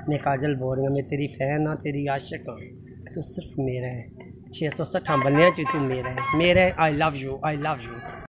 मैं काजल बोल रही हूँ, मैं तेरी फ़ैन हाँ, तेरी आशिक हाँ, तू सिर्फ मेरा है। 660 बंदियां च तू मेरा है, आई लव यू।